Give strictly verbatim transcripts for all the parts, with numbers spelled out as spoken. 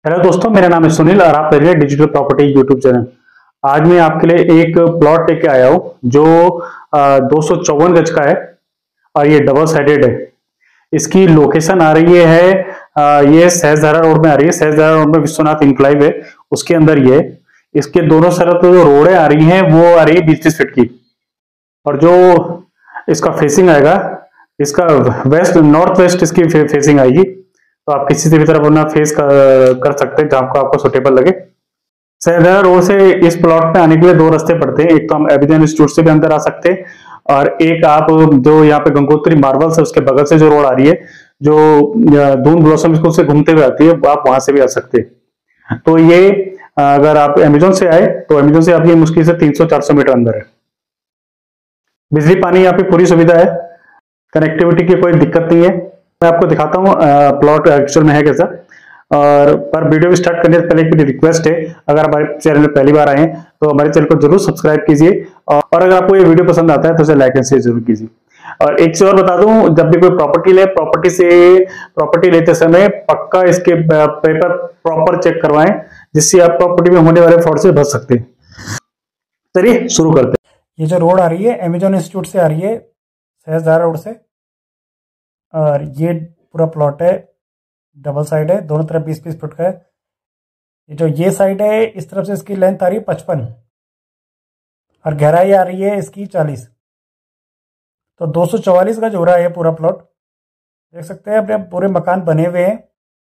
Hello दोस्तों, मेरा नाम है सुनील और आप देख रहे हैं डिजिटल प्रॉपर्टी यूट्यूब चैनल। आज मैं आपके लिए एक प्लॉट लेके आया हूँ जो दो सौ चौवन गज का है और ये डबल साइडेड है। इसकी लोकेशन आ रही है आ, ये सहजधारा रोड में आ रही है। सहजधारा रोड में विश्वनाथ इनक्लाइव है, उसके अंदर ये इसके दोनों तरफ जो रोडें आ रही हैं वो आ रही है बीस बीस फीट की। और जो इसका फेसिंग आएगा, इसका वेस्ट नॉर्थ वेस्ट इसकी फे, फेसिंग आएगी। तो आप किसी से भी तरफ अपना फेस कर, कर सकते हैं जहां को आपको सुटेबल लगे। सहजधारा रोड से इस प्लॉट पे आने के लिए दो रास्ते पड़ते हैं। एक तो हम एबिजन इंस्टीट्यूट से भी अंदर आ सकते हैं और एक आप जो यहाँ पे गंगोत्री मार्बल्स है उसके बगल से जो रोड आ रही है, जो दून ब्लॉसम स्कूल से घूमते हुए आती है, आप वहां से भी आ सकते हैं। तो ये अगर आप अमेजोन से आए तो अमेजोन से आप ये मुश्किल से तीन सौ चार सौ मीटर अंदर है। बिजली पानी यहाँ पे पूरी सुविधा है, कनेक्टिविटी की कोई दिक्कत नहीं है। मैं आपको दिखाता हूँ प्लॉट एक्चुअल में है कैसा। और पर वीडियो स्टार्ट करने से पहले एक रिक्वेस्ट है, अगर हमारे चैनल में पहली बार आए हैं तो हमारे चैनल को जरूर सब्सक्राइब कीजिए और अगर आपको ये वीडियो पसंद आता है तो उसे लाइक एंड शेयर जरूर कीजिए। और एक चीज और बता दूं, जब भी कोई प्रॉपर्टी ले प्रॉपर्टी से प्रॉपर्टी लेते समय पक्का इसके पेपर प्रॉपर चेक करवाएं, जिससे आप प्रॉपर्टी में होने वाले फ्रॉड से बच सकते हैं। चलिए शुरू करते हैं। ये जो रोड आ रही है अमेजोन इंस्टीट्यूट से आ रही है, सहजधारा रोड से, और ये पूरा प्लॉट है, डबल साइड है, दोनों तरफ बीस बीस फुट का है। ये जो ये साइड है इस तरफ से इसकी लेंथ आ रही है पचपन और गहराई आ रही है इसकी चालीस, तो दो सौ चौवालीस गज हो रहा है ये पूरा प्लॉट। देख सकते हैं अपने पूरे मकान बने हुए हैं।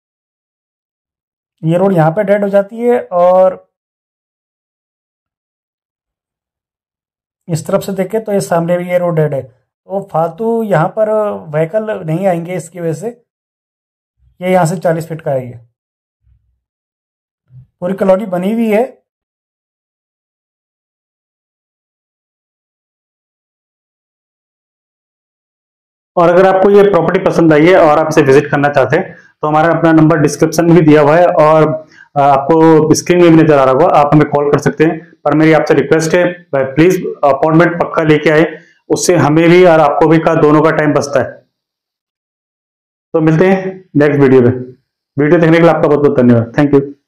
ये रोड यहाँ पे डेड हो जाती है और इस तरफ से देखें तो ये सामने भी ये रोड डेड है, तो फालतू यहाँ पर व्हीकल नहीं आएंगे। इसकी वजह से ये यहाँ से चालीस फीट का है। ये पूरी कॉलोनी बनी हुई है। और अगर आपको ये प्रॉपर्टी पसंद आई है और आप इसे विजिट करना चाहते हैं तो हमारा अपना नंबर डिस्क्रिप्शन में भी दिया हुआ है और आपको स्क्रीन में भी नजर आ रहा होगा, आप हमें कॉल कर सकते हैं। पर मेरी आपसे रिक्वेस्ट है, प्लीज अपॉइंटमेंट पक्का लेके आए, उससे हमें भी और आपको भी का दोनों का टाइम बचता है। तो मिलते हैं नेक्स्ट वीडियो में। वीडियो देखने के लिए आपका बहुत बहुत धन्यवाद। Thank you.